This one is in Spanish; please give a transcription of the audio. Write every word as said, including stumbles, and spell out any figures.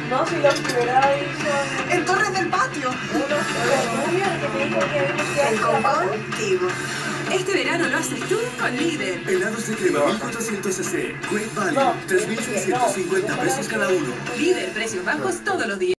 No, si los que ahí son... En Torres del Patio. Unos rubios que te dijo que habíamos quedado El contigo. Este verano lo haces tú con Líder. Helados de crema mil cuatrocientos cc. Great Value. tres mil seiscientos cincuenta pesos cada uno. Líder, precios bajos todos los días.